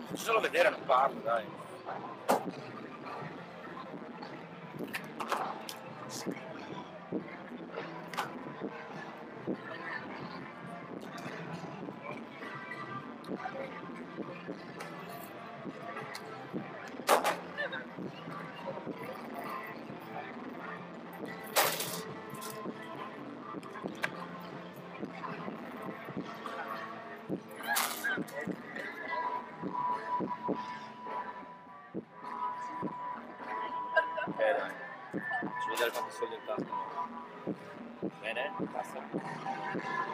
Faccio solo vedere, non parlo, dai. Ok, dai. Faccio vedere quanti soldi ho fatto. Bene? Basta?